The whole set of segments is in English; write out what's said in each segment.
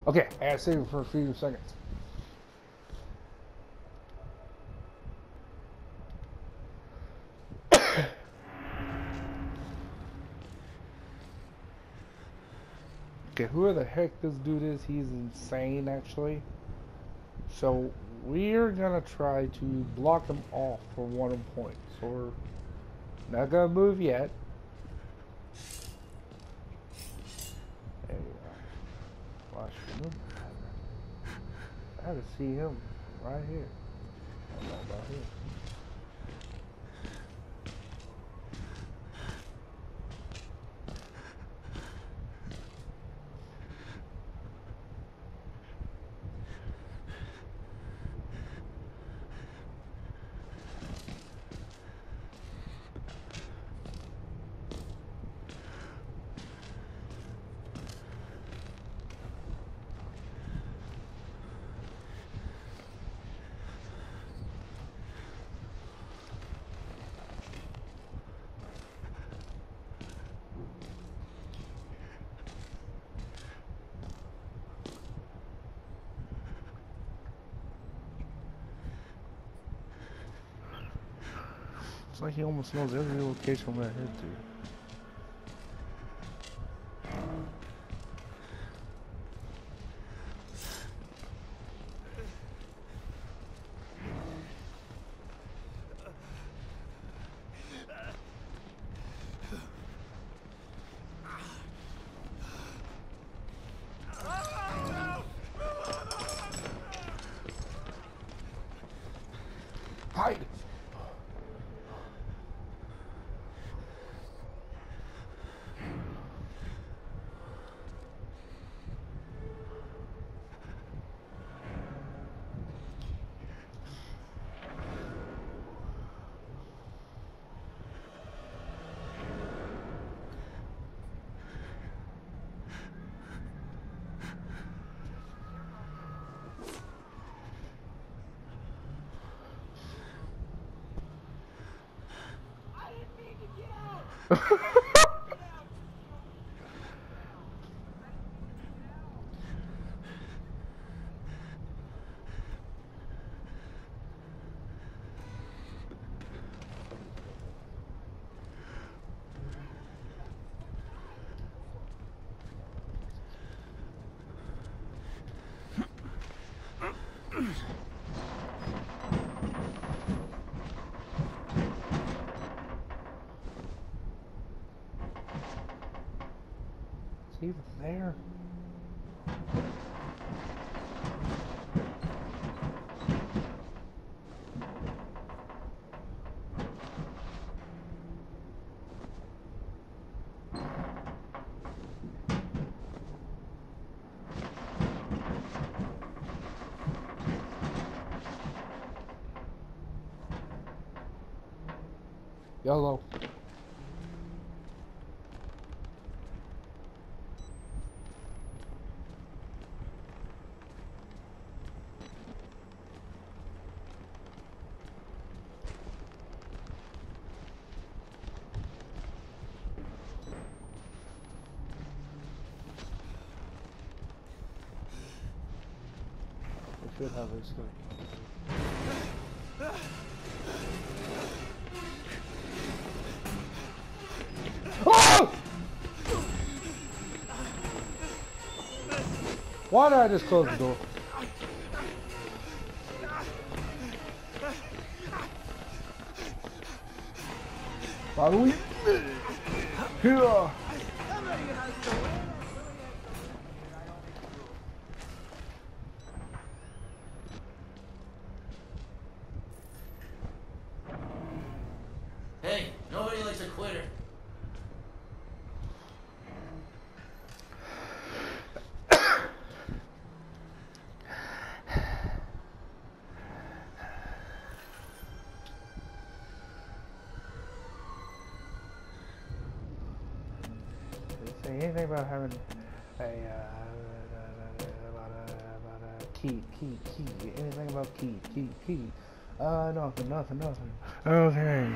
Okay, I gotta save it for a few seconds. Okay, whoever the heck this dude is, he's insane actually. So we're gonna try to block him off for 1 point. So we're not gonna move yet. There you go. Watch him. I had to see him right here. I don't know about here. It's like he almost knows every location I'm gonna head to. Hide! Is he there? Yellow. We should have this thing. Oh! Why did I just close the door? Follow me. Here. Hey, nobody likes a quitter. Say anything about having a key. Anything about key. Nothing. Okay.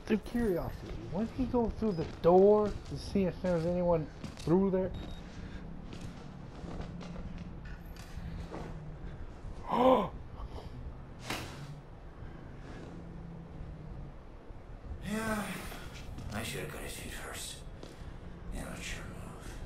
through curiosity, wouldn't he go through the door to see if there's anyone through there? Oh! Yeah, I should have got his feet first. Yeah, sure move.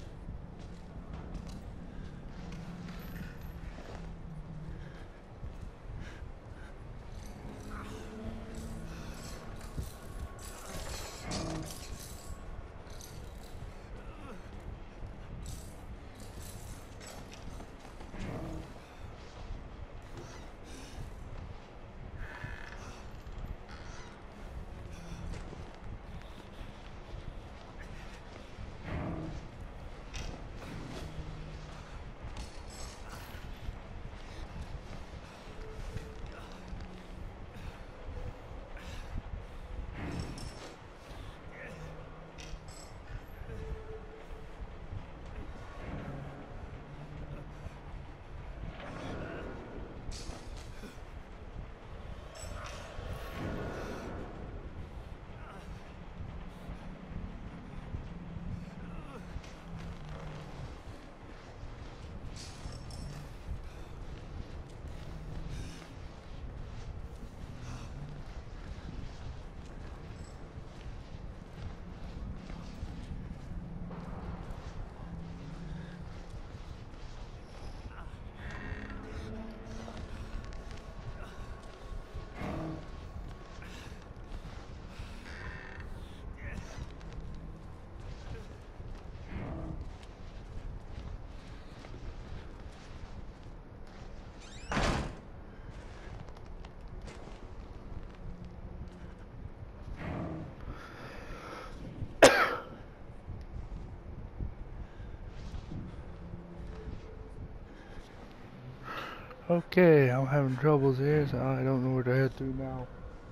Okay, I'm having troubles here, so I don't know where to head to now.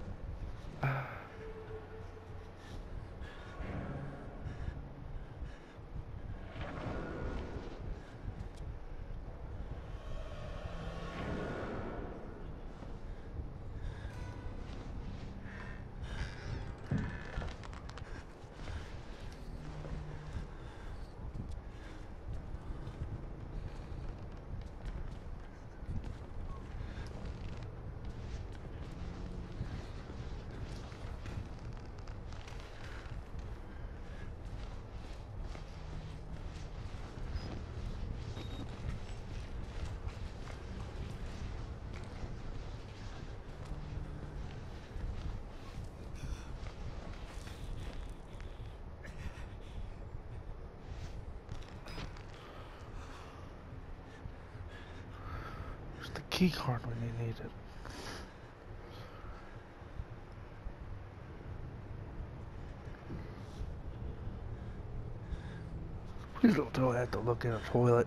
Where's the key card when you need it? Please don't tell me I have to look in a toilet.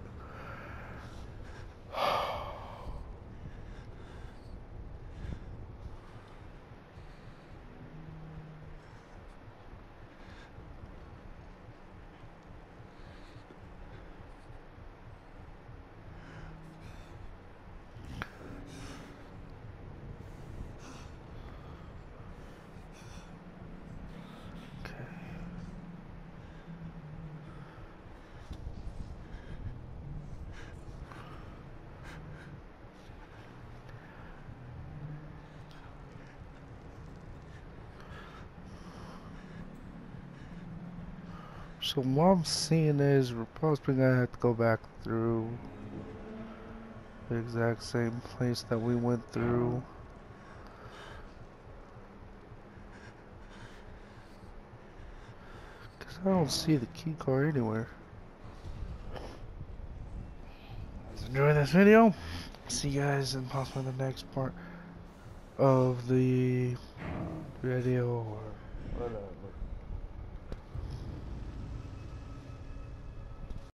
So what I'm seeing is we're possibly gonna have to go back through the exact same place that we went through. Cause I don't see the key card anywhere. Guys, enjoy this video. See you guys in possibly the next part of the video or whatever.